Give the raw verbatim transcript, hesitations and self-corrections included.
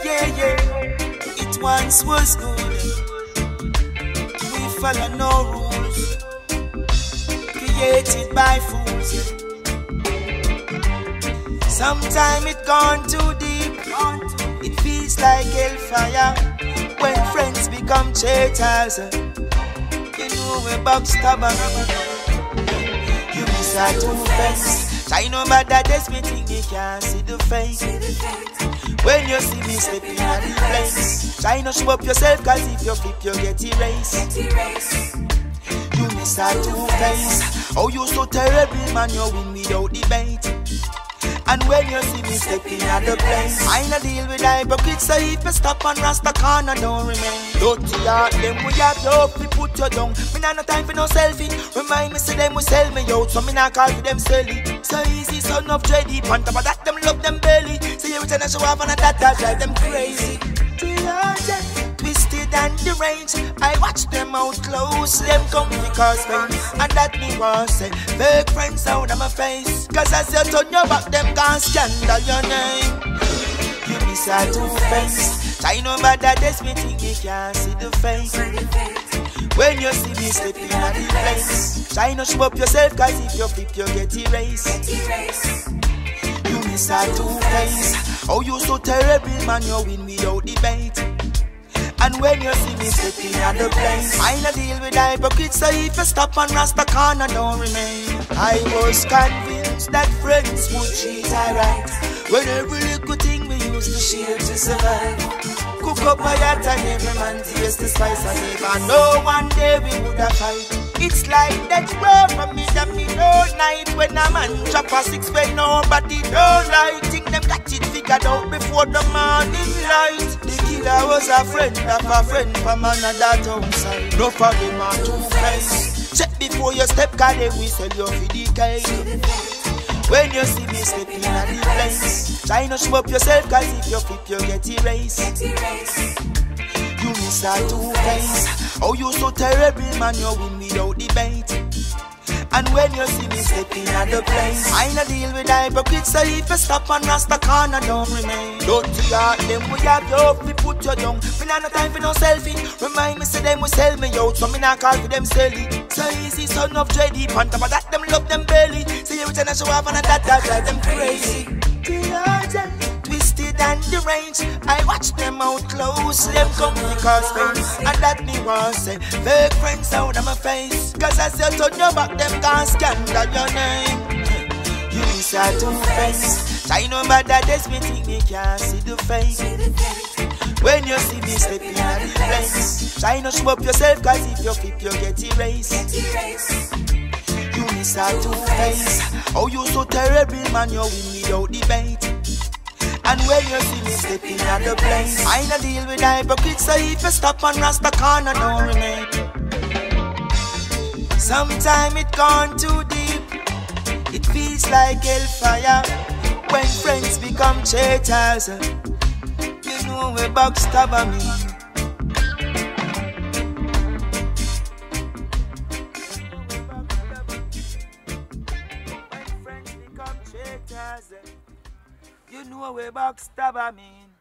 Yeah, yeah, it once was good. We follow no rules created by fools. Yeah. Sometimes it gone too deep. It feels like hellfire when friends become traitors. You know we backstabber. You miss a two-face. Try no matter this, me think you can't see the face. When you see me stepping at the place, try not show up yourself, cause if you flip you get erased. You miss a two-face. Oh, you so terrible, man, you win without debate. And when you see me stepping at the place, I no deal with hypocrites, so if you stop and rasta corner don't remain. Dirty heart, them we have you up, we put you down. Me nah no time for no selfie. Remind me say them will sell me out, so me nah call for them selling. So easy, son of dready, on top of that them love them belly. See every time I show off and that that drive them crazy. Twisted and deranged, I watch them out close. Them come because pain, and that me want say fake friends out of my face. Cause as you turn your back, them can't scandal your name. You miss a two-face. Try no matter this, me think you can't see the face. When you see me stepping at the place, try not show up yourself, cause if you flip you get erased. You miss a two-face. Oh, you so terrible, man, you win without debate. And when you see me stepping at the place, I no deal with hypocrites, so if you stop and rasta corner don't remain. I was convinced that friends would treat I right, when every little thing we use to share to survive. Cook up my yacht and every man taste the spice and live. I know one day we would have fight. It's like that word from me that me all night, when a man drop a six when nobody don't like. Think them got it figured out before the morning light. The killer was a friend of a friend from another downside. No for them are two-face. Check before you step, cause they will sell you for the cake. When you see me stepping at the place, try not show up yourself, cause if you flip you get erased. You miss a two-face. Oh, you so terrible, man, you win without debate. And when you see me stepping at the place, I no deal with hypocrites, so if you stop and rasta corner don't remain. Dirty heart, them we have you up, we put you down. Me nah no time for no selfie. Remind me say them will sell me out, so me nah call for them selling. So easy, son of dready, on top of that them love them belly. See every time I show off and that that drive them crazy. Twisted and deranged, I watch them out close. Them come because pain, and that me want say fake friends out of my face. Cause as you turn your back, them can't scandal your name. You miss a two-face. Try no matter this, me think me can't see the face. When you see me stepping at the place, try not show up yourself, cause if you flip you get erased. You miss a two-face. Oh, you so terrible, man, you win without debate. And when you see me stepping at the place, I no deal with hypocrites, so if you stop and rasta corner don't remain. Sometimes it gone too deep. It feels like hellfire when friends become traitors. You know we backstabber me. When friends become traitors, you know we backstabber me.